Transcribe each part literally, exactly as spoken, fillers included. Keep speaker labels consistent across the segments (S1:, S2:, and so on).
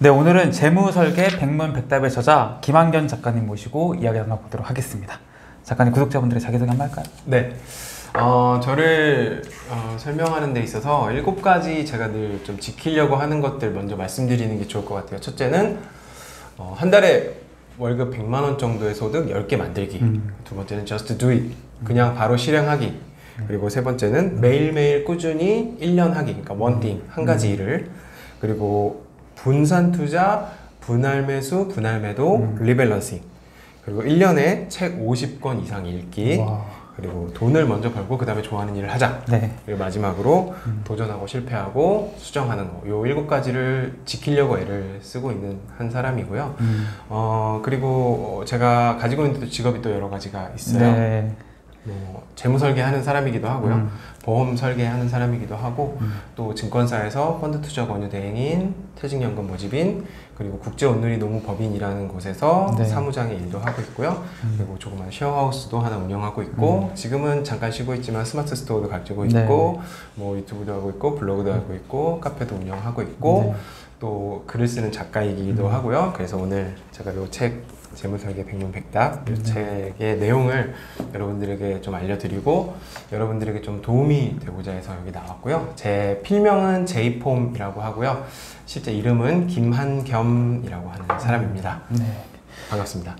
S1: 네, 오늘은 재무설계 백문백답의 저자 김한견 작가님 모시고 이야기 나눠보도록 하겠습니다. 작가님, 구독자분들의 자기소개 한번 할까요?
S2: 네, 어, 저를 어, 설명하는 데 있어서 일곱 가지 제가 늘 좀 지키려고 하는 것들 먼저 말씀드리는 게 좋을 것 같아요. 첫째는 어, 한 달에 월급 백만 원 정도의 소득 열 개 만들기. 음. 두 번째는 just do it, 그냥 바로 실행하기. 음. 그리고 세 번째는 매일매일 꾸준히 일 년 하기, 그러니까 one thing, 한 가지 음. 일을. 그리고 분산 투자, 분할 매수, 분할 매도, 음. 리밸런싱. 그리고 일 년에 책 오십 권 이상 읽기. 와. 그리고 돈을 먼저 벌고 그 다음에 좋아하는 일을 하자. 네. 그리고 마지막으로 음. 도전하고 실패하고 수정하는 거. 요 일곱 가지를 지키려고 애를 쓰고 있는 한 사람이고요. 음. 어, 그리고 제가 가지고 있는 직업이 또 여러 가지가 있어요. 네. 뭐 재무 설계하는 사람이기도 하고요. 음. 보험 설계하는 사람이기도 하고 음. 또 증권사에서 펀드 투자 권유 대행인, 퇴직연금 모집인, 그리고 국제 온누리 노무 법인이라는 곳에서 네. 사무장의 일도 하고 있고요. 음. 그리고 조그만 쉐어하우스도 하나 운영하고 있고 음. 지금은 잠깐 쉬고 있지만 스마트 스토어도 가지고 있고 네. 뭐 유튜브도 하고 있고 블로그도 음. 하고 있고 카페도 운영하고 있고 네. 또 글을 쓰는 작가이기도 음. 하고요. 그래서 오늘 제가 이 책 재무설계 백문백답 이 네. 책의 내용을 여러분들에게 좀 알려드리고 여러분들에게 좀 도움이 되고자 해서 여기 나왔고요. 제 필명은 제이폼이라고 하고요. 실제 이름은 김한겸이라고 하는 사람입니다. 네. 반갑습니다.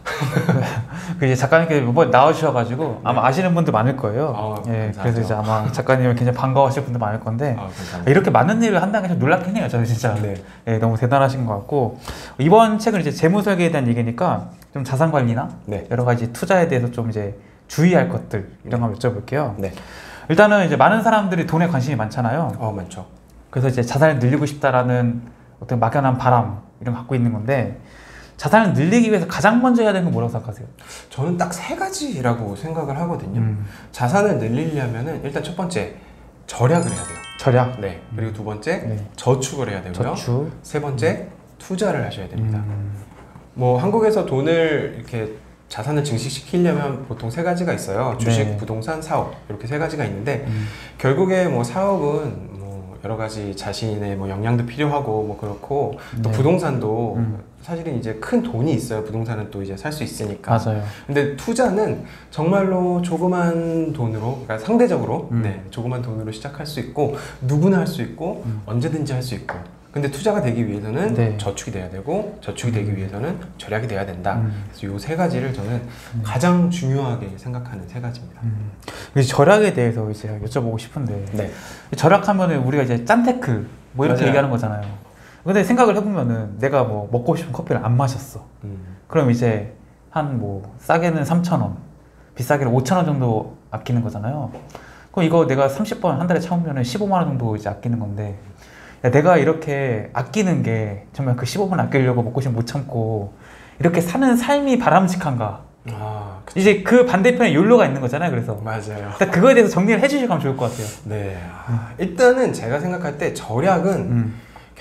S1: 그 이제 작가님께 몇 번 나오셔가지고 네. 아마 아시는 분들 많을 거예요.
S2: 어,
S1: 예, 그래서 이제 아마 작가님을 굉장히 반가워하실 분들 많을 건데
S2: 어,
S1: 이렇게 많은 일을 한다는 게 좀 놀랍긴 해요. 저는 진짜 네. 예, 너무 대단하신 것 같고 이번 책은 이제 재무설계에 대한 얘기니까 좀 자산 관리나 네. 여러 가지 투자에 대해서 좀 이제 주의할 것들 이런 거 여쭤볼게요. 네. 일단은 이제 많은 사람들이 돈에 관심이 많잖아요.
S2: 어, 많죠.
S1: 그래서 이제 자산을 늘리고 싶다라는 어떤 막연한 바람 이런 거 갖고 있는 건데. 자산을 늘리기 위해서 가장 먼저 해야 되는 건 뭐라고 생각하세요?
S2: 저는 딱 세 가지라고 생각을 하거든요. 음. 자산을 늘리려면은 일단 첫 번째 절약을 해야 돼요.
S1: 절약?
S2: 네. 그리고 두 번째 네. 저축을 해야 되고요.
S1: 저축.
S2: 세 번째 투자를 하셔야 됩니다. 음. 뭐 한국에서 돈을 이렇게 자산을 증식시키려면 보통 세 가지가 있어요. 주식, 네. 부동산, 사업 이렇게 세 가지가 있는데 음. 결국에 뭐 사업은 뭐 여러 가지 자신의 뭐 역량도 필요하고 뭐 그렇고 또 네. 부동산도 음. 사실은 이제 큰 돈이 있어요. 부동산은 또 이제 살 수 있으니까.
S1: 맞아요.
S2: 근데 투자는 정말로 조그만 돈으로, 그러니까 상대적으로 음. 네, 조그만 돈으로 시작할 수 있고 누구나 할 수 있고 음. 언제든지 할 수 있고. 근데 투자가 되기 위해서는 네. 저축이 돼야 되고 저축이 되기 위해서는 절약이 돼야 된다. 음. 그래서 이 세 가지를 저는 음. 가장 중요하게 생각하는 세 가지입니다.
S1: 음. 절약에 대해서 이제 여쭤보고 싶은데 네. 절약하면은 우리가 이제 짠테크 뭐 이렇게 맞아요. 얘기하는 거잖아요. 근데 생각을 해보면은 내가 뭐 먹고 싶은 커피를 안 마셨어. 음. 그럼 이제 한 뭐 싸게는 삼천 원, 비싸게는 오천 원 정도 아끼는 거잖아요. 그럼 이거 내가 삼십 번 한 달에 참으면은 십오만 원 정도 이제 아끼는 건데 야, 내가 이렇게 아끼는 게 정말 그 십오만 원 아끼려고 먹고 싶으면 못 참고 이렇게 사는 삶이 바람직한가?
S2: 아,
S1: 이제 그 반대편에 욜로가 있는 거잖아요. 그래서
S2: 맞아요.
S1: 그거에 대해서 정리를 해주시면 좋을 것 같아요.
S2: 네. 아, 일단은 제가 생각할 때 절약은 음.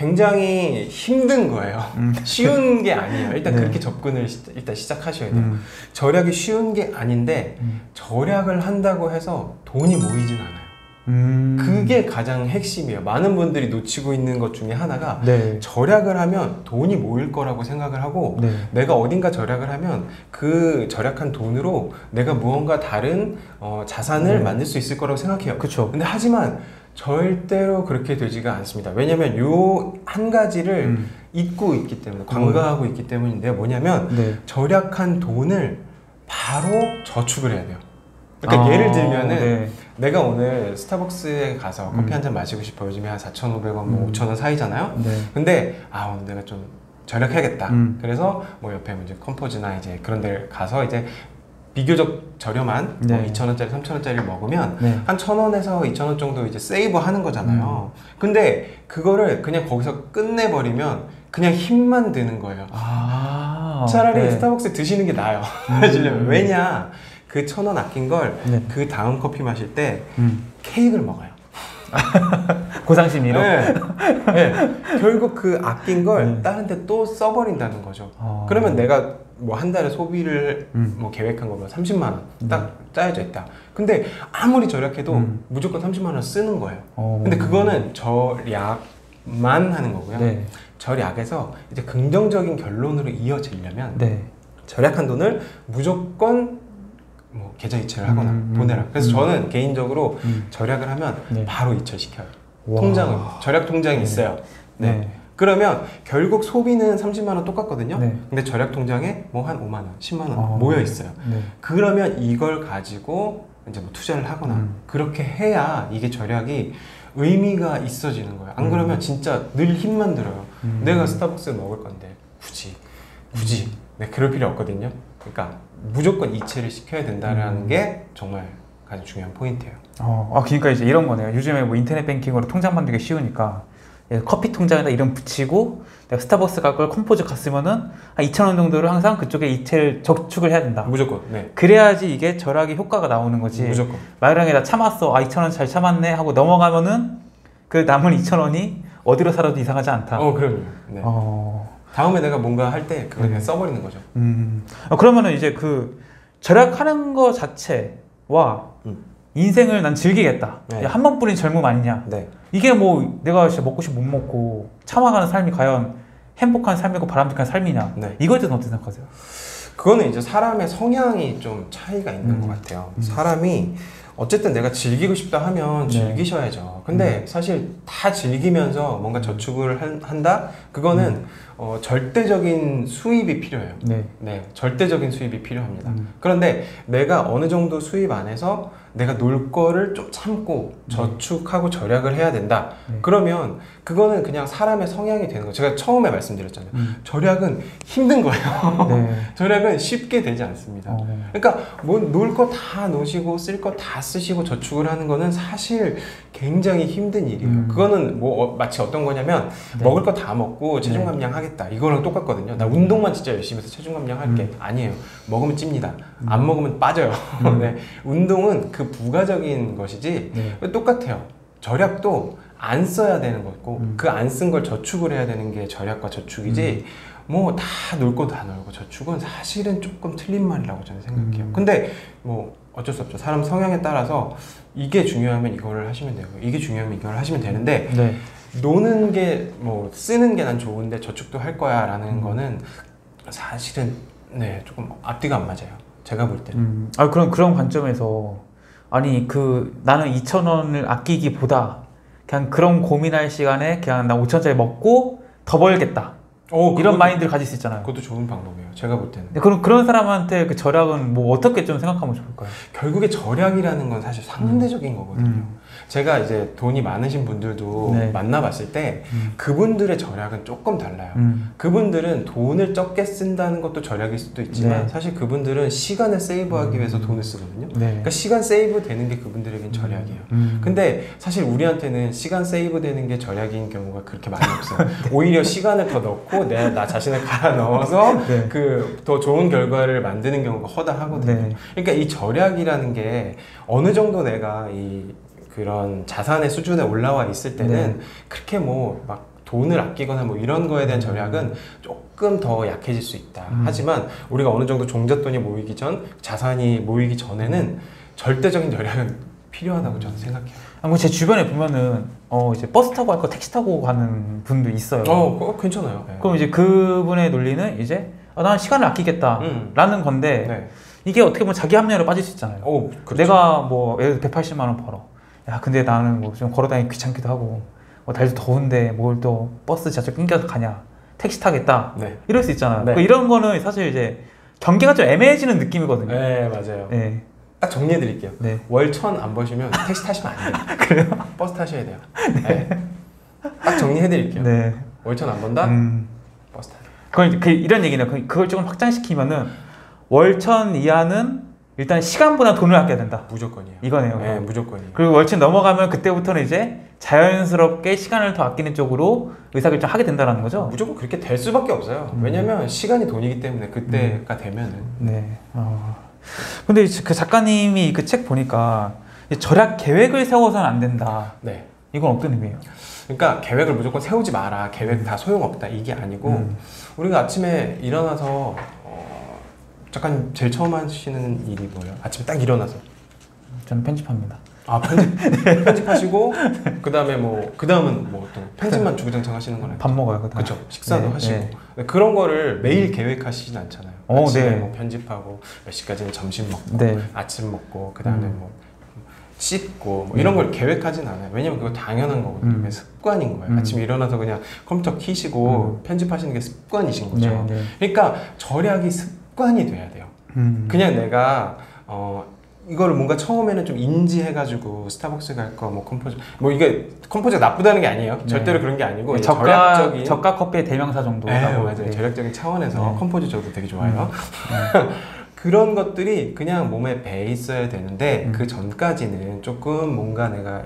S2: 굉장히 힘든 거예요. 음. 쉬운 게 아니에요. 일단 네. 그렇게 접근을 시, 일단 시작하셔야 돼요. 음. 절약이 쉬운 게 아닌데 음. 절약을 한다고 해서 돈이 모이진 않아요. 음. 그게 가장 핵심이에요. 많은 분들이 놓치고 있는 것 중에 하나가 네. 절약을 하면 돈이 모일 거라고 생각을 하고 네. 내가 어딘가 절약을 하면 그 절약한 돈으로 내가 무언가 다른 어, 자산을 네. 만들 수 있을 거라고 생각해요.
S1: 그쵸.
S2: 근데 하지만 절대로 그렇게 되지가 않습니다. 왜냐면 요 한 가지를 음. 잊고 있기 때문에, 관가하고 음. 있기 때문인데요. 뭐냐면 네. 절약한 돈을 바로 저축을 해야 돼요. 그러니까 아, 예를 들면은 네. 내가 오늘 스타벅스에 가서 커피 음. 한 잔 마시고 싶어. 요즘에 한 사천오백 원, 뭐 음. 오천 원 사이잖아요. 네. 근데 아 오늘 내가 좀 절약해야겠다. 음. 그래서 뭐 옆에 이제 컴포즈나 이제 그런 데 가서 이제 비교적 저렴한 네. 뭐 이천 원짜리, 삼천 원짜리를 먹으면 네. 한 천 원에서 이천 원 정도 이제 세이브 하는 거잖아요. 음. 근데 그거를 그냥 거기서 끝내버리면 그냥 힘만 드는 거예요.
S1: 아,
S2: 차라리
S1: 네.
S2: 스타벅스 드시는 게 나아요. 음. 왜냐? 그 천 원 아낀 걸 그 네. 다음 커피 마실 때 음. 케이크를 먹어요.
S1: 고상심리로?
S2: 네. 네. 결국 그 아낀 걸 네. 다른 데 또 써버린다는 거죠. 어... 그러면 내가 뭐 한 달에 소비를 음. 뭐 계획한 거면 삼십만 원 딱 음. 짜여져 있다. 근데 아무리 절약해도 음. 무조건 삼십만 원 쓰는 거예요. 어... 근데 그거는 절약만 하는 거고요. 네. 절약에서 이제 긍정적인 결론으로 이어지려면
S1: 네.
S2: 절약한 돈을 무조건 뭐 계좌 이체를 하거나
S1: 음,
S2: 보내라. 그래서
S1: 음.
S2: 저는 개인적으로
S1: 음.
S2: 절약을 하면
S1: 네.
S2: 바로 이체시켜요.
S1: 와.
S2: 통장을 절약 통장이
S1: 네.
S2: 있어요. 네.
S1: 네.
S2: 그러면 결국 소비는 삼십만 원 똑같거든요.
S1: 네.
S2: 근데 절약 통장에 뭐 한 오만 원, 십만 원
S1: 어.
S2: 모여 있어요.
S1: 네.
S2: 그러면 이걸 가지고 이제 뭐 투자를 하거나
S1: 음.
S2: 그렇게 해야 이게 절약이 의미가 있어지는 거예요. 안 그러면
S1: 음.
S2: 진짜 늘 힘만 들어요.
S1: 음.
S2: 내가 스타벅스 먹을 건데 굳이 굳이 네, 그럴 필요 없거든요. 그러니까 무조건 이체를 시켜야 된다는
S1: 음.
S2: 게 정말 가장 중요한 포인트예요.
S1: 어, 아, 그러니까 이제 이런 거네요. 요즘에 뭐 인터넷 뱅킹으로 통장 만들기 쉬우니까 커피 통장에다 이름 붙이고 내가 스타벅스 갈 걸 컴포즈 갔으면은 한 이천 원 정도를 항상 그쪽에 이체를 적축을 해야 된다.
S2: 무조건. 네.
S1: 그래야지 이게 절약의 효과가 나오는 거지.
S2: 무조건.
S1: 만약에 나 참았어. 아 이천 원 잘 참았네 하고 넘어가면은 그 남은 이천 원이 어디로 살아도 이상하지 않다.
S2: 어, 그럼요. 네.
S1: 어.
S2: 다음에 내가 뭔가 할 때 그걸
S1: 네.
S2: 그냥 써버리는 거죠.
S1: 음. 어, 그러면은 이제 그 절약하는 거 자체와
S2: 음.
S1: 인생을 난 즐기겠다.
S2: 네.
S1: 한 번뿐인 젊음 아니냐.
S2: 네.
S1: 이게 뭐 내가 진짜 먹고 싶으면 못 먹고 참아가는 삶이 과연 행복한 삶이고 바람직한 삶이냐.
S2: 네.
S1: 이거에 대해서 어떻게 생각하세요?
S2: 그거는 이제 사람의 성향이 좀 차이가 있는
S1: 음.
S2: 것 같아요.
S1: 음.
S2: 사람이 어쨌든 내가 즐기고 싶다 하면
S1: 네.
S2: 즐기셔야죠. 근데
S1: 음.
S2: 사실 다 즐기면서 뭔가 저축을 한, 한다? 그거는
S1: 음.
S2: 어, 절대적인 수입이 필요해요.
S1: 네.
S2: 네, 절대적인 수입이 필요합니다.
S1: 음.
S2: 그런데 내가 어느 정도 수입 안에서 내가 놀 거를 좀 참고 저축하고 절약을 해야 된다.
S1: 네.
S2: 그러면 그거는 그냥 사람의 성향이 되는 거예요. 제가 처음에 말씀드렸잖아요.
S1: 음.
S2: 절약은 힘든 거예요.
S1: 네.
S2: 절약은 쉽게 되지 않습니다.
S1: 어.
S2: 그러니까 뭐 놀 거 다 놓으시고 쓸 거 다 쓰시고 저축을 하는 거는 사실 굉장히 힘든 일이에요.
S1: 음.
S2: 그거는 뭐 어, 마치 어떤 거냐면
S1: 네.
S2: 먹을 거 다 먹고 체중
S1: 네.
S2: 감량 하겠다. 이거랑 똑같거든요. 나 운동만 진짜 열심히 해서 체중 감량 할게.
S1: 음.
S2: 아니에요. 먹으면 찝니다.
S1: 음.
S2: 안 먹으면 빠져요.
S1: 음.
S2: 네. 운동은 그 부가적인 것이지
S1: 네.
S2: 똑같아요. 절약도 안 써야 되는 거고
S1: 음.
S2: 그 안 쓴 걸 저축을 해야 되는 게 절약과 저축이지 뭐 다 놀 거 다 놀고 저축은 사실은 조금 틀린 말이라고 저는 생각해요.
S1: 음.
S2: 근데 뭐 어쩔 수 없죠. 사람 성향에 따라서 이게 중요하면 이거를 하시면 되고 이게 중요하면 이걸 하시면 되는데
S1: 네.
S2: 노는 게 뭐 쓰는 게 난 좋은데 저축도 할 거야 라는
S1: 음.
S2: 거는 사실은 네 조금 앞뒤가 안 맞아요. 제가 볼 때는.
S1: 음. 아 그럼 그런 관점에서 아니 그 나는 이천 원을 아끼기보다 그냥 그런 고민할 시간에 그냥 나 오천 원짜리 먹고 더 벌겠다.
S2: 오,
S1: 이런
S2: 그것도-
S1: 마인드를 가질 수 있잖아요.
S2: 그것도 좋은 방법이에요. 제가 볼 때는.
S1: 근데 그런 그런 사람한테 그 절약은 뭐 어떻게 좀 생각하면 좋을까요?
S2: 결국에 절약이라는 건 사실 상대적인 거거든요.
S1: 음.
S2: 제가 이제 돈이 많으신 분들도
S1: 네.
S2: 만나봤을 때
S1: 음.
S2: 그분들의 절약은 조금 달라요.
S1: 음.
S2: 그분들은 돈을 적게 쓴다는 것도 절약일 수도 있지만
S1: 네.
S2: 사실 그분들은 시간을 세이브하기 위해서 돈을 쓰거든요.
S1: 네.
S2: 그러니까 시간 세이브 되는 게 그분들에겐 절약이에요.
S1: 음.
S2: 근데 사실 우리한테는 시간 세이브 되는 게 절약인 경우가 그렇게 많이 없어요. 오히려 시간을 더 넣고 내 나 자신을 갈아 넣어서
S1: 네.
S2: 그 더 좋은 결과를 만드는 경우가 허다하거든요.
S1: 네.
S2: 그러니까 이 절약이라는 게 어느 정도 내가 이 그런 자산의 수준에 올라와 있을 때는
S1: 네.
S2: 그렇게 뭐 막 돈을 아끼거나 뭐 이런 거에 대한 절약은 조금 더 약해질 수 있다.
S1: 음.
S2: 하지만 우리가 어느 정도 종잣돈이 모이기 전, 자산이 모이기 전에는 절대적인 절약은 필요하다고 저는 생각해요.
S1: 아, 제 주변에 보면은 어 이제 버스 타고 갈 거 택시 타고 가는 분도 있어요.
S2: 어, 그거 괜찮아요. 네.
S1: 그럼 이제 그분의 논리는 이제 아, 난 시간을 아끼겠다라는
S2: 음.
S1: 건데
S2: 네.
S1: 이게 어떻게 보면 자기 합리화로 빠질 수 있잖아요.
S2: 오, 그렇죠.
S1: 내가 뭐 예를 들어 백팔십만 원 벌어. 야 근데 나는 뭐 좀 걸어다니기 귀찮기도 하고 뭐 날도 더운데 뭘 또 버스 지하철 끊겨서 가냐. 택시 타겠다.
S2: 네.
S1: 이럴 수 있잖아요.
S2: 네.
S1: 그러니까 이런 거는 사실 이제 경계가 좀 애매해지는 느낌이거든요.
S2: 네, 맞아요.
S1: 네.
S2: 딱 정리해 드릴게요.
S1: 네.
S2: 월 천 안 버시면 택시 타시면 안 돼요.
S1: 그래요?
S2: 버스 타셔야 돼요. 네. 딱 정리해 드릴게요.
S1: 네.
S2: 월 천 안 번다?
S1: 음.
S2: 버스 타세요.
S1: 그건 그 이런 얘기네요. 그- 그걸 조금 확장시키면은 월천 이하는 일단 시간보다 돈을 아껴야 된다.
S2: 무조건이에요.
S1: 이거네요.
S2: 네, 무조건이에요.
S1: 그리고 월천 넘어가면 그때부터는 이제 자연스럽게 시간을 더 아끼는 쪽으로 의사결정하게 된다는 거죠.
S2: 무조건 그렇게 될 수밖에 없어요.
S1: 음.
S2: 왜냐면 시간이 돈이기 때문에 그때가 되면은
S1: 네. 어. 근데 그 작가님이 그 책 보니까 이 절약 계획을 세워서는 안 된다.
S2: 네.
S1: 이건 어떤 의미예요?
S2: 그러니까 계획을 무조건 세우지 마라. 계획 다 소용없다. 이게 아니고
S1: 음.
S2: 우리가 아침에 일어나서 어, 작가님 제일 처음 하시는 일이 뭐예요? 아침에 딱 일어나서
S1: 저는 편집합니다.
S2: 아 편집 편집하시고 그 다음에 뭐 그 다음은 뭐 어떤 편집만 주구장창 하시는 거나요?
S1: 밥 먹어요.
S2: 그렇죠. 식사도
S1: 네,
S2: 하시고
S1: 네.
S2: 그런 거를 매일 계획하시진 않잖아요.
S1: 오,
S2: 아침에
S1: 네.
S2: 뭐 편집하고 몇 시까지는 점심 먹고
S1: 네.
S2: 아침 먹고 그 다음에
S1: 음.
S2: 뭐 씻고 뭐 이런 걸 계획하진 않아요. 왜냐면 그거 당연한 거거든요.
S1: 음.
S2: 습관인 거예요.
S1: 음.
S2: 아침에 일어나서 그냥 컴퓨터 키시고
S1: 음.
S2: 편집하시는 게 습관이신 거죠.
S1: 네, 네.
S2: 그러니까 절약이 습관이 돼야 돼요.
S1: 음.
S2: 그냥 내가 어 이거를 뭔가 처음에는 좀 인지해가지고 스타벅스 갈 거 뭐 컴포즈 뭐 이게 컴포즈가 나쁘다는 게 아니에요.
S1: 네.
S2: 절대로 그런 게 아니고
S1: 저가,
S2: 절약적인
S1: 저가 커피의 대명사 정도.
S2: 네, 맞아요. 절약적인 차원에서
S1: 네.
S2: 컴포즈 저도 되게 좋아해요.
S1: 음.
S2: 그런 것들이 그냥 몸에 배 있어야 되는데
S1: 음.
S2: 그 전까지는 조금 뭔가 내가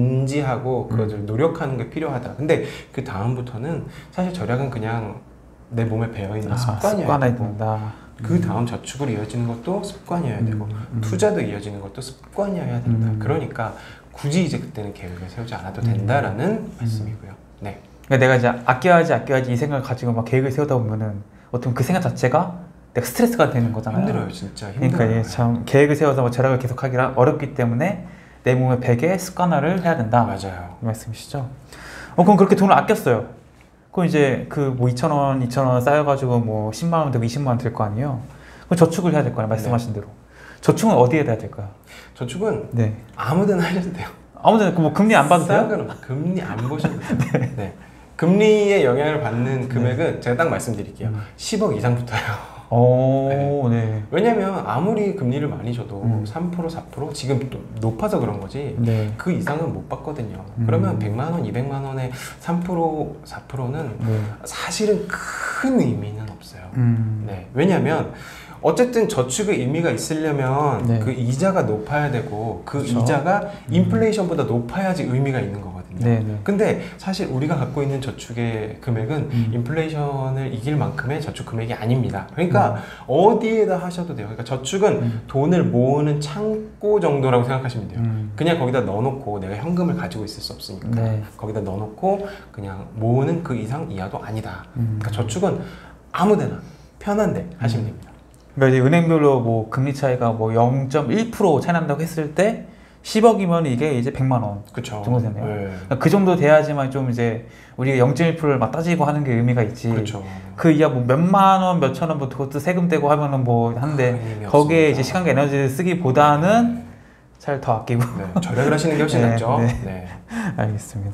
S2: 인지하고 그것을
S1: 음.
S2: 노력하는 게 필요하다. 근데 그 다음부터는 사실 절약은 그냥 내 몸에 배어 있는
S1: 아,
S2: 습관이어야
S1: 습관이
S2: 되고
S1: 된다.
S2: 그 다음 저축으로 이어지는 것도 습관이어야 되고
S1: 음, 음.
S2: 투자도 이어지는 것도 습관이어야 된다.
S1: 음.
S2: 그러니까 굳이 이제 그때는 계획을 세우지 않아도 된다라는
S1: 음.
S2: 말씀이고요. 네.
S1: 그러니까 내가 이제 아껴야지 아껴야지 이 생각을 가지고 막 계획을 세우다 보면은 어떤 그 생각 자체가 내가 스트레스가 되는 거잖아요.
S2: 힘들어요, 진짜 힘들어요.
S1: 그러니까 이게 참 계획을 세워서 뭐 절약을 계속하기가 어렵기 때문에 내 몸에 베개 습관화를 해야 된다.
S2: 맞아요.
S1: 이 말씀이시죠? 어 그럼 그렇게 돈을 아꼈어요. 그럼 이제 그 뭐 이천 원, 이천 원 쌓여가지고 뭐 십만 원 되고 이십만 원 될 거 아니에요? 그럼 저축을 해야 될 거 아니에요? 말씀하신 대로. 저축은 어디에 해야 될까요?
S2: 저축은
S1: 네.
S2: 아무데나 하셔도 돼요.
S1: 아무데나 뭐 금리 안 받도 돼요?
S2: 상관없어요. 금리 안 보셔도 돼요. 네. 네. 금리의 영향을 받는 금액은 제가 딱 말씀드릴게요.
S1: 음.
S2: 십억 이상부터요.
S1: 오, 네.
S2: 왜냐면 아무리 금리를 많이 줘도
S1: 음.
S2: 삼 퍼센트, 사 퍼센트 지금 또 높아서 그런 거지
S1: 네.
S2: 그 이상은 못 받거든요.
S1: 음.
S2: 그러면 백만 원, 이백만 원에 삼 퍼센트, 사 퍼센트는
S1: 네.
S2: 사실은 큰 의미는 없어요.
S1: 음.
S2: 네. 왜냐면 어쨌든 저축의 의미가 있으려면
S1: 네.
S2: 그 이자가 높아야 되고 그
S1: 그렇죠.
S2: 이자가
S1: 음.
S2: 인플레이션보다 높아야지 의미가 있는 거거든요.
S1: 네, 네.
S2: 근데 사실 우리가 갖고 있는 저축의 금액은
S1: 음.
S2: 인플레이션을 이길 만큼의 저축 금액이 아닙니다. 그러니까
S1: 음.
S2: 어디에다 하셔도 돼요. 그러니까 저축은
S1: 음.
S2: 돈을 모으는 창고 정도라고 생각하시면 돼요.
S1: 음.
S2: 그냥 거기다 넣어놓고 내가 현금을 가지고 있을 수 없으니까
S1: 네.
S2: 거기다 넣어놓고 그냥 모으는 그 이상 이하도 아니다.
S1: 음.
S2: 그러니까 저축은 아무데나 편한데 하시면 됩니다.
S1: 그러니까 이제 은행별로 뭐 금리 차이가 뭐 영 점 일 퍼센트 차이 난다고 했을 때 십억이면 이게 이제 백만 원
S2: 그렇죠.
S1: 정도 되네요.
S2: 네.
S1: 그러니까 그 정도 돼야지만 좀 이제 우리가 영 점 일 퍼센트를 막 따지고 하는 게 의미가 있지.
S2: 그렇죠.
S1: 그 이하 뭐 몇만 원, 몇천 원, 뭐 그것도 세금 떼고 하면은 뭐 한데
S2: 의미
S1: 거기에
S2: 없습니다.
S1: 이제 시간과 에너지를 쓰기보다는 잘 더 아끼고.
S2: 네, 절약을 하시는 게 훨씬
S1: 네,
S2: 낫죠.
S1: 네.
S2: 네.
S1: 알겠습니다.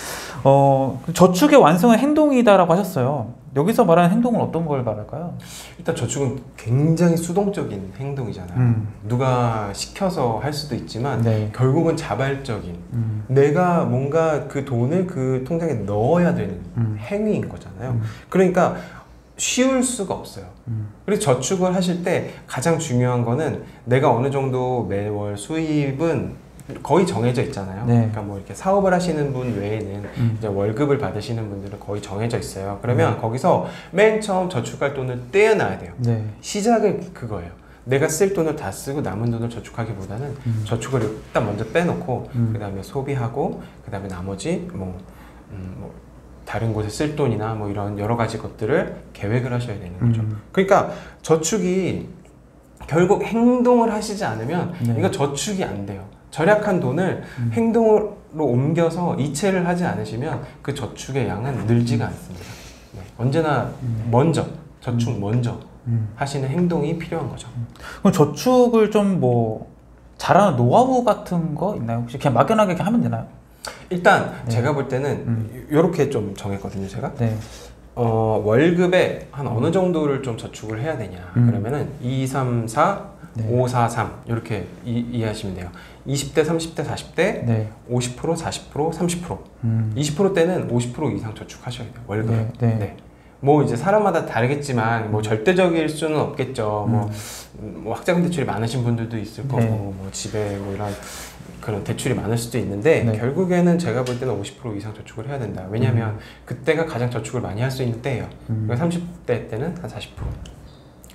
S1: 어, 저축의 완성은 행동이다라고 하셨어요. 여기서 말하는 행동은 어떤 걸 말할까요?
S2: 일단 저축은 굉장히 수동적인 행동이잖아요.
S1: 음.
S2: 누가 시켜서 할 수도 있지만
S1: 네.
S2: 결국은 자발적인
S1: 음.
S2: 내가 뭔가 그 돈을 그 통장에 넣어야 되는
S1: 음.
S2: 행위인 거잖아요.
S1: 음.
S2: 그러니까 쉬울 수가 없어요.
S1: 음.
S2: 그리고 저축을 하실 때 가장 중요한 거는 내가 어느 정도 매월 수입은 거의 정해져 있잖아요.
S1: 네.
S2: 그러니까 뭐 이렇게 사업을 하시는 분 외에는
S1: 음.
S2: 이제 월급을 받으시는 분들은 거의 정해져 있어요. 그러면
S1: 음.
S2: 거기서 맨 처음 저축할 돈을 떼어놔야 돼요.
S1: 네.
S2: 시작은 그거예요. 내가 쓸 돈을 다 쓰고 남은 돈을 저축하기보다는
S1: 음.
S2: 저축을 일단 먼저 빼놓고
S1: 음.
S2: 그 다음에 소비하고 그 다음에 나머지 뭐, 음, 뭐 다른 곳에 쓸 돈이나 뭐 이런 여러 가지 것들을 계획을 하셔야 되는 거죠.
S1: 음.
S2: 그러니까 저축이 결국 행동을 하시지 않으면
S1: 네.
S2: 이거 저축이 안 돼요. 절약한 돈을
S1: 음.
S2: 행동으로 옮겨서 이체를 하지 않으시면 그 저축의 양은 늘지가 않습니다. 네. 언제나
S1: 음.
S2: 먼저 저축
S1: 음.
S2: 먼저
S1: 음.
S2: 하시는 행동이 필요한 거죠.
S1: 그럼 저축을 좀 뭐 잘하는 노하우 같은 거 있나요? 혹시 그냥 막연하게 그냥 하면 되나요?
S2: 일단
S1: 네.
S2: 제가 볼 때는
S1: 음.
S2: 이렇게 좀 정했거든요. 제가
S1: 네.
S2: 어, 월급에 한 어느 정도를 좀 저축을 해야 되냐.
S1: 음.
S2: 그러면은 이, 삼, 사,
S1: 네.
S2: 오, 사, 삼 이렇게 이, 이해하시면 돼요. 이십 대, 삼십 대, 사십 대
S1: 네.
S2: 오십 퍼센트, 사십 퍼센트, 삼십 퍼센트
S1: 음.
S2: 이십 퍼센트대는 오십 퍼센트 이상 저축하셔야 돼요. 월급에.
S1: 네, 네.
S2: 네. 뭐 이제 사람마다 다르겠지만 뭐 절대적일 수는 없겠죠. 뭐, 뭐 학자금 대출이 많으신 분들도 있을 거고
S1: 네.
S2: 뭐 집에 뭐 이런 그런 대출이 많을 수도 있는데
S1: 네.
S2: 결국에는 제가 볼 때는 오십 퍼센트 이상 저축을 해야 된다. 왜냐하면 음. 그때가 가장 저축을 많이 할 수 있는 때예요.
S1: 음.
S2: 그러니까 삼십 대 때는 한 사십 퍼센트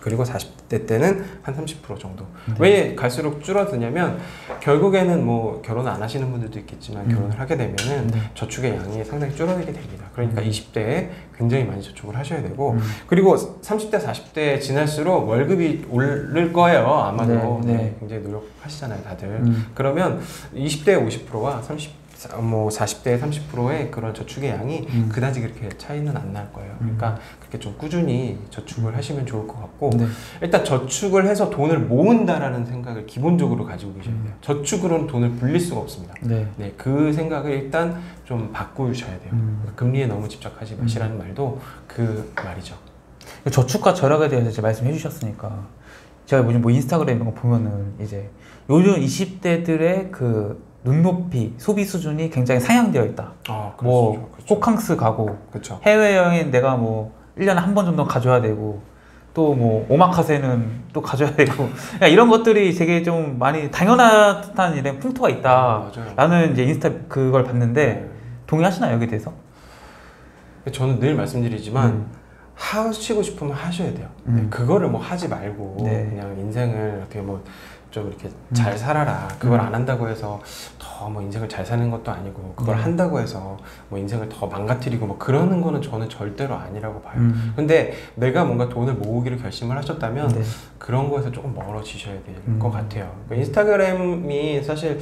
S2: 그리고 사십 대 때는 한 삼십 퍼센트 정도.
S1: 네.
S2: 왜 갈수록 줄어드냐면 결국에는 뭐 결혼을 안 하시는 분들도 있겠지만
S1: 음.
S2: 결혼을 하게 되면은
S1: 네.
S2: 저축의 양이 상당히 줄어들게 됩니다. 그러니까
S1: 음.
S2: 이십 대에 굉장히 많이 저축을 하셔야 되고
S1: 음.
S2: 그리고 삼십 대, 사십 대 지날수록 월급이 오를 거예요. 아마도.
S1: 네, 네.
S2: 네, 굉장히 노력하시잖아요, 다들.
S1: 음.
S2: 그러면 이십 대의 오십 퍼센트와 삼십 뭐 사십 대의 삼십 퍼센트의 그런 저축의 양이
S1: 음.
S2: 그다지 그렇게 차이는 안 날 거예요. 그러니까 그렇게 좀 꾸준히 저축을 하시면 좋을 것 같고
S1: 네.
S2: 일단 저축을 해서 돈을 모은다라는 생각을 기본적으로 가지고 계셔야 돼요. 저축으로는 돈을 불릴 수가 없습니다.
S1: 네.
S2: 네, 그 생각을 일단 좀 바꾸셔야 돼요.
S1: 음.
S2: 금리에 너무 집착하지 마시라는 말도 그 말이죠.
S1: 저축과 절약에 대해서 이제 말씀해 주셨으니까 제가 요즘 뭐 인스타그램 이런 거 보면은 이제 요즘 이십 대들의 그 눈높이, 소비 수준이 굉장히 상향되어 있다.
S2: 아, 그렇죠.
S1: 뭐
S2: 그렇죠.
S1: 호캉스 가고
S2: 그렇죠.
S1: 해외여행 내가 뭐 일 년에 한 번 정도 가져야 되고 또 뭐 오마카세는 또 가져야 되고 그러니까 이런 것들이 되게 좀 많이 당연한 듯한 이런 풍토가 있다.
S2: 아, 맞아요.
S1: 라는 이제 인스타 그걸 봤는데
S2: 네.
S1: 동의하시나요, 여기에 대해서?
S2: 저는 늘 말씀드리지만
S1: 음.
S2: 하시고 싶으면 하셔야 돼요.
S1: 음.
S2: 네, 그거를 뭐 하지 말고
S1: 네.
S2: 그냥 인생을 어떻게 뭐 좀 이렇게 잘 살아라. 그걸
S1: 음.
S2: 안 한다고 해서 더 뭐 인생을 잘 사는 것도 아니고 그걸
S1: 네.
S2: 한다고 해서 뭐 인생을 더 망가뜨리고 뭐 그러는 거는 저는 절대로 아니라고 봐요.
S1: 음.
S2: 근데 내가 뭔가 돈을 모으기를 결심을 하셨다면
S1: 네.
S2: 그런 거에서 조금 멀어지셔야 될 것
S1: 음.
S2: 같아요. 그러니까 인스타그램이 사실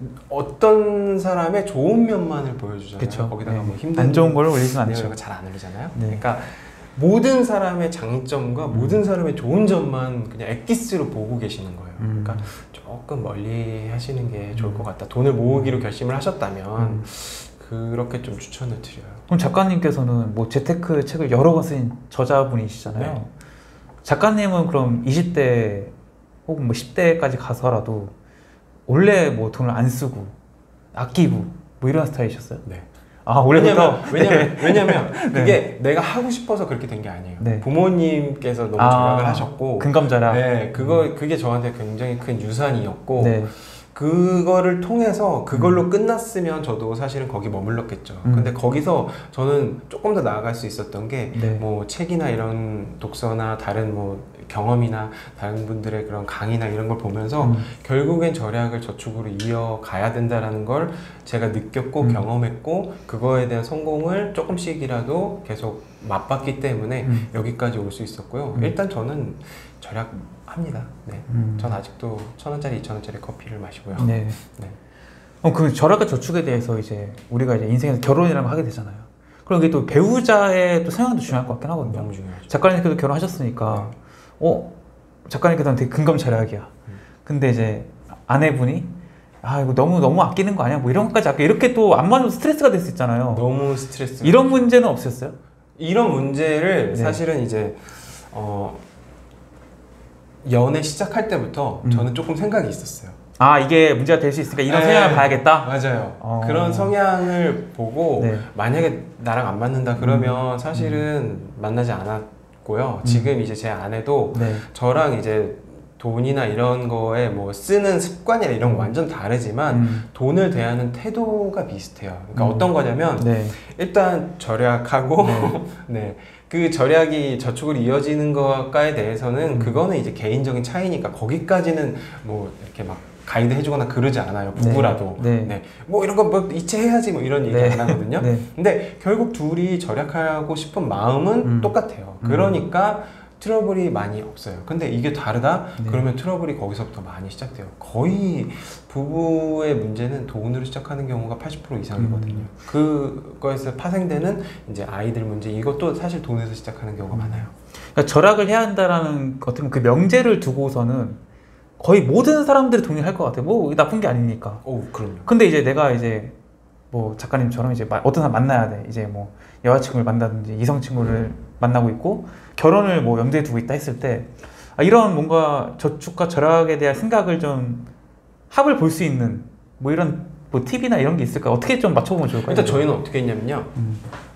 S2: 어떤 사람의 좋은 면만을 보여주잖아요.
S1: 그쵸.
S2: 거기다가
S1: 네.
S2: 뭐 힘든
S1: 안 좋은 걸 올리진 않죠.
S2: 내용을 잘안 올리잖아요.
S1: 네.
S2: 그러니까 모든 사람의 장점과
S1: 음.
S2: 모든 사람의 좋은 점만 그냥 엑기스로 보고 계시는 거예요.
S1: 음.
S2: 그러니까 조금 멀리 하시는 게 좋을 것 같다. 돈을 모으기로 결심을 하셨다면
S1: 음.
S2: 그렇게 좀 추천을 드려요.
S1: 그럼 작가님께서는 뭐 재테크 책을 여러 권 쓴 저자분이시잖아요.
S2: 네.
S1: 작가님은 그럼 이십 대 혹은 뭐 십 대까지 가서라도 원래 뭐 돈을 안 쓰고 아끼고 뭐 이런 스타일이셨어요?
S2: 네.
S1: 아 원래부터?
S2: 왜냐면 왜냐면,
S1: 네.
S2: 왜냐면 그게
S1: 네.
S2: 내가 하고 싶어서 그렇게 된 게 아니에요.
S1: 네.
S2: 부모님께서 너무
S1: 아,
S2: 절약을 하셨고
S1: 근감자라.
S2: 네, 그거 그게 저한테 굉장히 큰 유산이었고
S1: 네.
S2: 그거를 통해서 그걸로 음. 끝났으면 저도 사실은 거기 머물렀겠죠.
S1: 음.
S2: 근데 거기서 저는 조금 더 나아갈 수 있었던 게 뭐
S1: 네.
S2: 책이나 이런 독서나 다른 뭐 경험이나 다른 분들의 그런 강의나 이런 걸 보면서
S1: 음.
S2: 결국엔 절약을 저축으로 이어가야 된다라는 걸 제가 느꼈고
S1: 음.
S2: 경험했고 그거에 대한 성공을 조금씩이라도 계속 맛봤기 때문에
S1: 음.
S2: 여기까지 올 수 있었고요.
S1: 음.
S2: 일단 저는 절약합니다. 네.
S1: 음.
S2: 전 아직도 천 원짜리, 이천 원짜리 커피를 마시고요.
S1: 네.
S2: 네.
S1: 어, 그 절약과 저축에 대해서 이제 우리가 이제 인생에서 결혼이라는 걸 하게 되잖아요. 그럼 이게 또 배우자의 또 성향도 중요할 것 같긴 하거든요.
S2: 너무 중요하죠.
S1: 작가님께서 결혼하셨으니까, 어, 작가님께서는 되게 근검절약이야.
S2: 음.
S1: 근데 이제 아내분이 아 이거 너무 너무 아끼는 거 아니야? 뭐 이런 것까지 아껴 이렇게 또 안 맞으면 스트레스가 될 수 있잖아요.
S2: 너무 스트레스.
S1: 이런 문제는 없었어요?
S2: 이런 문제를
S1: 네.
S2: 사실은 이제 어 연애 시작할 때부터
S1: 음.
S2: 저는 조금 생각이 있었어요.
S1: 아 이게 문제가 될 수 있으니까 이런
S2: 네.
S1: 성향을 봐야겠다.
S2: 맞아요.
S1: 어.
S2: 그런 성향을 보고
S1: 네.
S2: 만약에 나랑 안 맞는다 그러면 사실은 만나지 않았고요.
S1: 음.
S2: 지금 이제 제 아내도
S1: 네.
S2: 저랑 이제 돈이나 이런 거에 뭐 쓰는 습관이나 이런 거 완전 다르지만
S1: 음.
S2: 돈을 대하는 태도가 비슷해요. 그러니까
S1: 음.
S2: 어떤 거냐면
S1: 네.
S2: 일단 절약하고
S1: 네.
S2: 네. 그 절약이 저축으로 이어지는 것과에 대해서는
S1: 음.
S2: 그거는 이제 개인적인 차이니까 거기까지는 뭐 이렇게 막 가이드 해주거나 그러지 않아요. 부부라도.
S1: 네.
S2: 네. 뭐 이런 거 뭐 이체해야지 뭐 이런 얘기
S1: 네.
S2: 안 하거든요.
S1: 네.
S2: 근데 결국 둘이 절약하고 싶은 마음은
S1: 음.
S2: 똑같아요.
S1: 음.
S2: 그러니까 트러블이 많이 없어요. 근데 이게 다르다?
S1: 네.
S2: 그러면 트러블이 거기서부터 많이 시작돼요. 거의 부부의 문제는 돈으로 시작하는 경우가 팔십 퍼센트 이상이거든요.
S1: 음.
S2: 그거에서 파생되는 이제 아이들 문제, 이것도 사실 돈에서 시작하는 경우가
S1: 음.
S2: 많아요.
S1: 그러니까 절약을 해야 한다라는 어떤 그 명제를 두고서는 거의 모든 사람들이 동의할 것 같아요. 뭐 나쁜 게 아니니까.
S2: 오, 그럼요.
S1: 근데 이제 내가 이제 뭐 작가님처럼 이제 어떤 사람 만나야 돼. 이제 뭐 여자친구를 만나든지 이성 친구를 음. 만나고 있고 결혼을 뭐 염두에 두고 있다 했을 때 아, 이런 뭔가 저축과 절약에 대한 생각을 좀 합을 볼 수 있는 뭐 이런 뭐 팁이나 이런 게 있을까? 어떻게 좀 맞춰보면 좋을까요?
S2: 일단 저희는 어떻게 했냐면요.
S1: 음.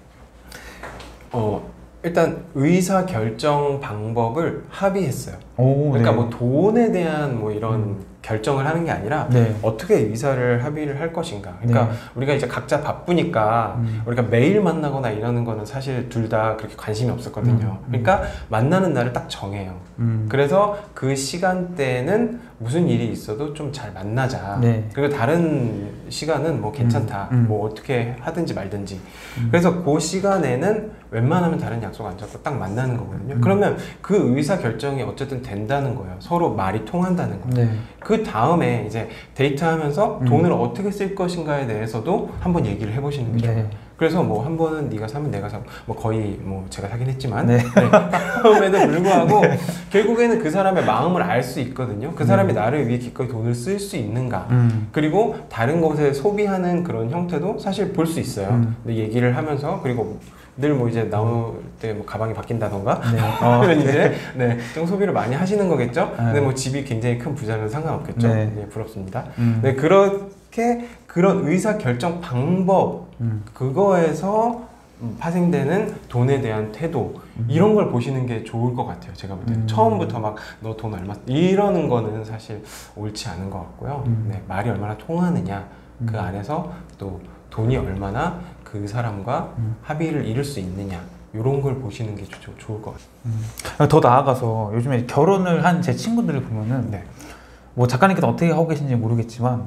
S2: 어 일단 의사 결정 방법을 합의했어요.
S1: 오,
S2: 그러니까
S1: 네.
S2: 뭐 돈에 대한 뭐 이런
S1: 음.
S2: 결정을 하는 게 아니라
S1: 네.
S2: 어떻게 의사를 합의를 할 것인가. 그러니까
S1: 네.
S2: 우리가 이제 각자 바쁘니까
S1: 음.
S2: 우리가 매일 만나거나 이러는 거는 사실 둘 다 그렇게 관심이 없었거든요.
S1: 음.
S2: 그러니까 만나는 날을 딱 정해요.
S1: 음.
S2: 그래서 그 시간대에는 무슨 일이 있어도 좀 잘 만나자.
S1: 네.
S2: 그리고 다른 시간은 뭐 괜찮다.
S1: 음. 음.
S2: 뭐 어떻게 하든지 말든지.
S1: 음.
S2: 그래서 그 시간에는 웬만하면 다른 약속 안 잡고 딱 만나는 거거든요.
S1: 음.
S2: 그러면 그 의사 결정이 어쨌든 된다는 거예요. 서로 말이 통한다는 거예요.
S1: 네.
S2: 그 다음에 이제 데이트하면서
S1: 음.
S2: 돈을 어떻게 쓸 것인가에 대해서도 한번 얘기를 해보시는 게 좋아요.
S1: 네.
S2: 그래서 뭐 한 번은 네가 사면 내가 사고 뭐 거의 뭐 제가 사긴 했지만
S1: 네.
S2: 네. 그럼에도 불구하고 네. 결국에는 그 사람의 마음을 알 수 있거든요. 그 사람이 네. 나를 위해 기꺼이 돈을 쓸 수 있는가.
S1: 음.
S2: 그리고 다른 것에 소비하는 그런 형태도 사실 볼 수 있어요.
S1: 음.
S2: 근데 얘기를 하면서 그리고 늘 뭐 이제 나올 때 뭐 가방이 바뀐다던가
S1: 네. 어,
S2: 그런 이제 네, 좀 소비를 많이 하시는 거겠죠.
S1: 네.
S2: 근데 뭐 집이 굉장히 큰 부자는 상관없겠죠.
S1: 네.
S2: 네, 부럽습니다.
S1: 음.
S2: 네, 그렇게 그런 의사 결정 방법
S1: 음.
S2: 그거에서 파생되는 돈에 대한 태도
S1: 음.
S2: 이런 걸 보시는 게 좋을 것 같아요. 제가 볼 때는
S1: 음.
S2: 처음부터 막 너 돈 얼마 이러는 거는 사실 옳지 않은 것 같고요.
S1: 음.
S2: 네, 말이 얼마나 통하느냐
S1: 음.
S2: 그 안에서 또 돈이 얼마나 그 사람과
S1: 음.
S2: 합의를 이룰 수 있느냐 이런 걸 보시는 게 조, 좋을 것 같아요.
S1: 음. 더 나아가서 요즘에 결혼을 한 제 친구들을 보면은
S2: 네.
S1: 뭐 작가님께서 어떻게 하고 계신지 모르겠지만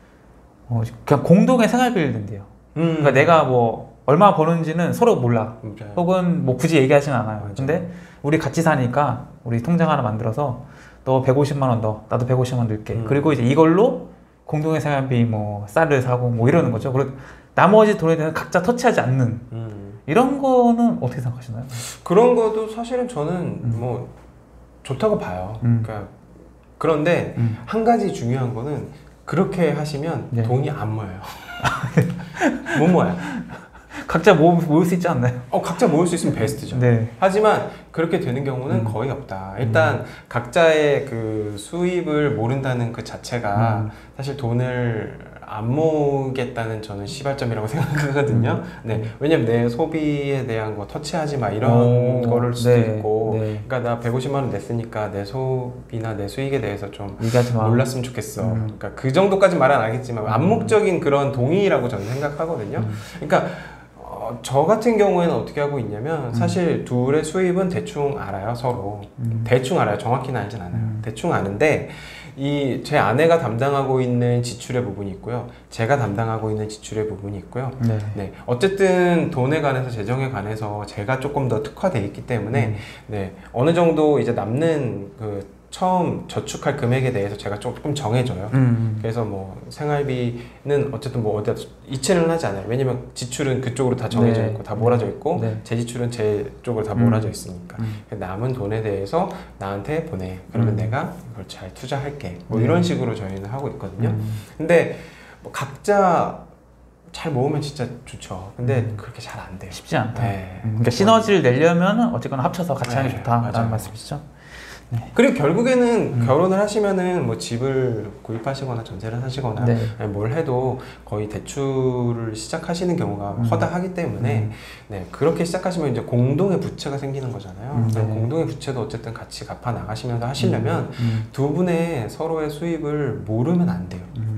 S1: 어, 그냥 공동의 생활비를 낸대요.
S2: 음.
S1: 그러니까 내가 뭐 얼마 버는지는 서로 몰라.
S2: 맞아요.
S1: 혹은 뭐 굳이 얘기하진 않아요.
S2: 맞아요.
S1: 근데 우리 같이 사니까 우리 통장 하나 만들어서 너 백오십만 원 넣어. 나도 백오십만 원 넣을게.
S2: 음.
S1: 그리고 이제 이걸로 공동의 생활비 뭐 쌀을 사고 뭐 이러는 거죠. 그리고 나머지 돈에 대해서 각자 터치하지 않는
S2: 음.
S1: 이런 거는 어떻게 생각하시나요?
S2: 그런 것도 사실은 저는
S1: 음.
S2: 뭐 좋다고 봐요.
S1: 음.
S2: 그러니까 그런데
S1: 음.
S2: 한 가지 중요한 거는 그렇게 하시면
S1: 네.
S2: 돈이 안 모여요. 못 모아요.
S1: 각자 모, 모을 수 있지 않나요?
S2: 어, 각자 모을 수 있으면 베스트죠.
S1: 네.
S2: 하지만 그렇게 되는 경우는
S1: 음.
S2: 거의 없다. 일단 음. 각자의 그 수입을 모른다는 그 자체가
S1: 음.
S2: 사실 돈을 안 모으겠다는 저는 시발점이라고 생각하거든요.
S1: 음.
S2: 네. 왜냐면 내 소비에 대한 거 터치하지 마 이런
S1: 오,
S2: 거를 수도
S1: 네,
S2: 있고
S1: 네.
S2: 그러니까 나 백오십만 원 냈으니까 내 소비나 내 수익에 대해서 좀
S1: 얘기하지 마.
S2: 몰랐으면 좋겠어.
S1: 음.
S2: 그러니까 그 정도까지 말은 안 하겠지만
S1: 음.
S2: 암묵적인 그런 동의라고 저는 생각하거든요.
S1: 음.
S2: 그러니까 어, 저 같은 경우에는 어떻게 하고 있냐면
S1: 음.
S2: 사실 둘의 수입은 대충 알아요. 서로
S1: 음.
S2: 대충 알아요. 정확히는 알진 않아요.
S1: 음.
S2: 대충 아는데 이 제 아내가 담당하고 있는 지출의 부분이 있고요. 제가 담당하고 있는 지출의 부분이 있고요.
S1: 네.
S2: 네, 어쨌든 돈에 관해서 재정에 관해서 제가 조금 더 특화되어 있기 때문에
S1: 음.
S2: 네, 어느 정도 이제 남는 그 처음 저축할 금액에 대해서 제가 조금 정해줘요.
S1: 음.
S2: 그래서 뭐 생활비는 어쨌든 뭐 어디다 이체는 하지 않아요. 왜냐면 지출은 그쪽으로 다 정해져
S1: 네.
S2: 있고 다 몰아져 있고
S1: 네.
S2: 제 지출은 제 쪽으로 다
S1: 음.
S2: 몰아져 있으니까
S1: 음.
S2: 남은 돈에 대해서 나한테 보내. 그러면
S1: 음.
S2: 내가 이걸 잘 투자할게. 뭐
S1: 네.
S2: 이런 식으로 저희는 하고 있거든요.
S1: 음.
S2: 근데 뭐 각자 잘 모으면 진짜 좋죠. 근데
S1: 음.
S2: 그렇게 잘 안 돼요.
S1: 쉽지 않다.
S2: 네.
S1: 음. 그러니까 시너지를 내려면 어쨌거나 합쳐서 같이 하는 게
S2: 네,
S1: 좋다라는
S2: 맞아요.
S1: 말씀이시죠?
S2: 그리고 결국에는
S1: 음.
S2: 결혼을 하시면은 뭐 집을 구입하시거나 전세를 사시거나
S1: 네.
S2: 아니 뭘 해도 거의 대출을 시작하시는 경우가
S1: 음.
S2: 허다하기 때문에
S1: 음.
S2: 네, 그렇게 시작하시면 이제 공동의 부채가 생기는 거잖아요.
S1: 음, 네.
S2: 공동의 부채도 어쨌든 같이 갚아 나가시면서 하시려면
S1: 음.
S2: 두 분의 서로의 수입을 모르면 안 돼요.
S1: 음.